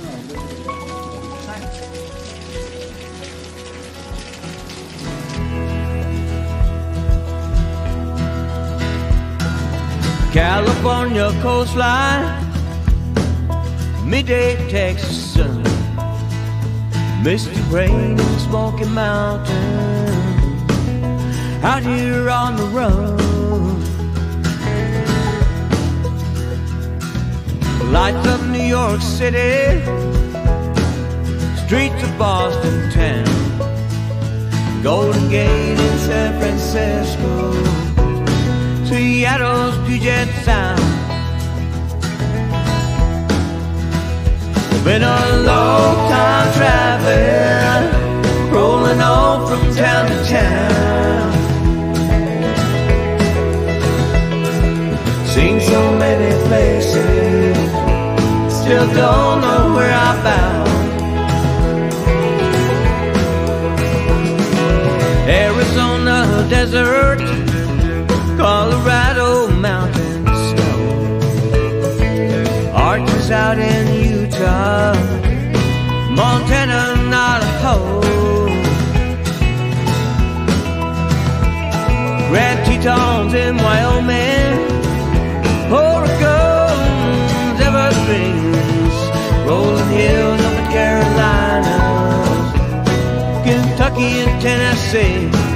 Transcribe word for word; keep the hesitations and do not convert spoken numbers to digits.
California coastline, midday Texas sun, misty rain in Smoky Mountain, out here on the run. Lights of New York City, streets of Boston town, Golden Gate in San Francisco, Seattle's Puget Sound. Been a long time traveling, rolling on from town to town. Seen so many places, still don't know where I'm bound. Arizona desert, Colorado mountain snow, arches out in Utah, Montana, Idaho, Grand Tetons in Wyoming, Oregon's Everglades, rolling hills up in Carolinas, Kentucky and Tennessee.